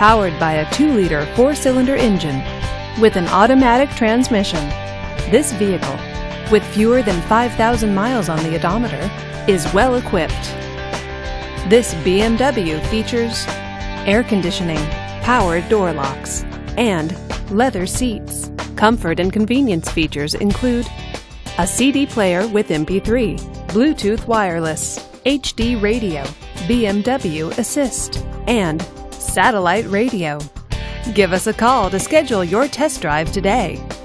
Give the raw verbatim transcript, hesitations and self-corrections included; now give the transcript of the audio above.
powered by a two liter four-cylinder engine with an automatic transmission. This vehicle, with fewer than five thousand miles on the odometer, is well equipped. This B M W features air conditioning, powered door locks, and leather seats. Comfort and convenience features include a C D player with M P three, Bluetooth wireless, H D radio, B M W Assist, and satellite radio. Give us a call to schedule your test drive today.